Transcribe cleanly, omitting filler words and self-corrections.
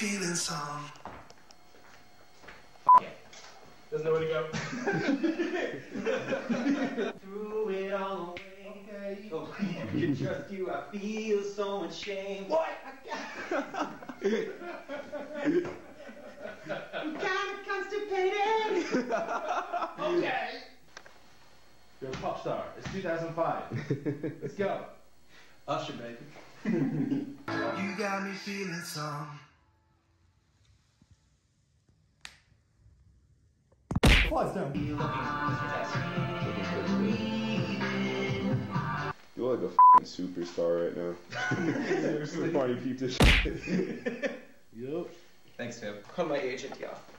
feelingsome. Yeah. Doesn't know where to go. Threw it all away. Oh, I can trust you. I feel so ashamed. What? I'm kind of constipated. Okay. You're a pop star. It's 2005. Let's go. Usher, baby. You got me feeling some. Flies down. You're like a f***ing superstar right now. Barny peeped this shit. Yup. Thanks, Tim. Call my agent, yeah.